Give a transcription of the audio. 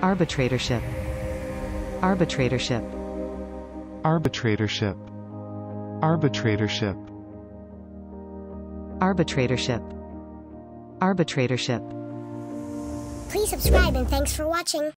arbitratorship, arbitratorship, arbitratorship, arbitratorship, arbitratorship, arbitratorship. Please subscribe and thanks for watching.